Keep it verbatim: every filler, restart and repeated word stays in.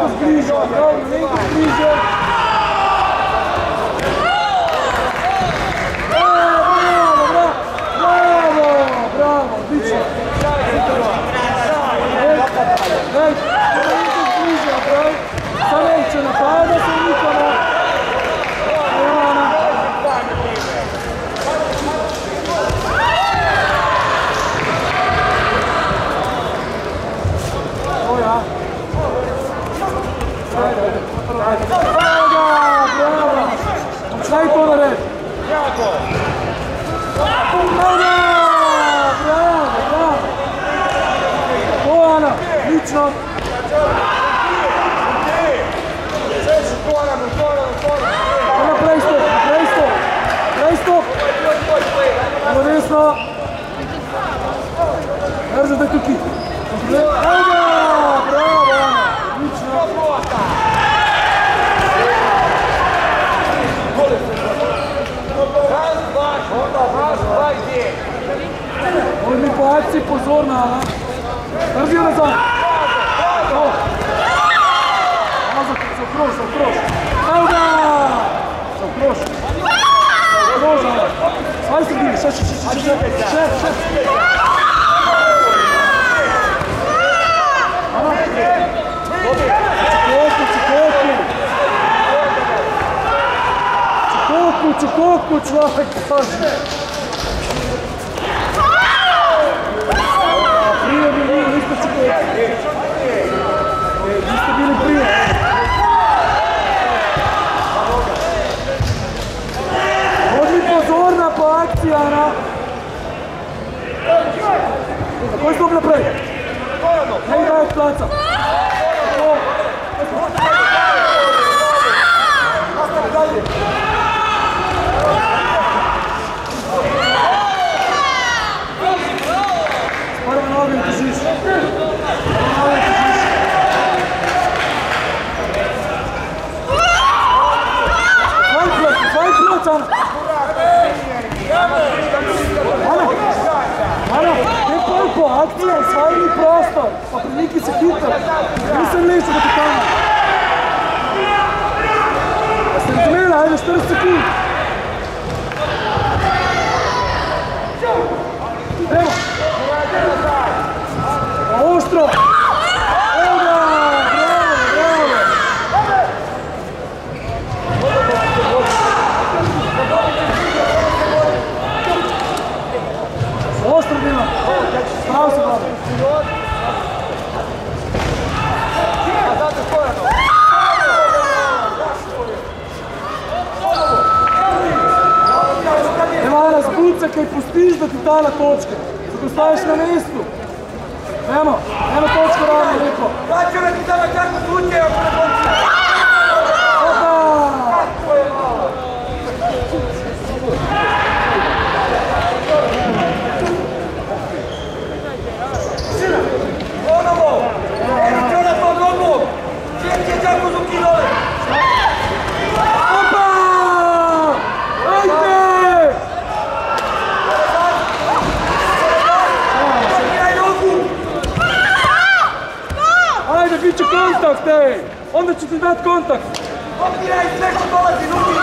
malenko zbliža, bravo, malenko zbliža. Bravo, bravo, bravo, bravo, odlično. Ej, malenko zbliža, bravo. Sada će napada se Nikola. Daj to na red! Bravo! Bravo! Bravo! Bojana! Lično! Ona prejstop! Prejstop! Prejstop! Ovo desno! Brzo da kuki! Evo ga! Bravo! Lično! Ovo mi po akciji pozorna, a? Drži je nazad! Nazad, se okroš, se okroš! Evo ga! Se okroš! Se okroš, a? Svaj se bili, šeš, šeš, šeš, šeš, šeš, šeš! Ana? Čikoku, čikoku! Čikoku, čikoku, čovjek, kaže! Prije bi bili, niste čikoku. Niste bili prije. Odli pozorna po akciji, Ana. Koji stop napravi? Ne igra od placa. Nastavi dalje. Prvo noge u držiš. Prvo noge u držiš. Svaj ključ, svaj ključ, Ana. Ana, Ana, nekoliko akcija, svajni prostor. Pa priliki se hitro. Nisam liču da ti tamo. Jeste razumeli, ajde četrdeset sekundi. Evo. Oštro! Evo ga! Bravo, bravo! Oštro bilo! Spravo se, bravo! Evo Ana, zbucakaj, pustiš da ti ta na točke. Zato staviš na mjestu. Nemo, nemo točko rano, Niko. Sad ću ti tamo kako slučaj, ako ne počne. Opa! Ponovo! Evo na to nogu! Čekaj kako zuki dole! Opa! Ajde! Ajde, bit će kontakt, ej! Onda ću ti dat kontakt! Opiraj sve što dolazi, nuti!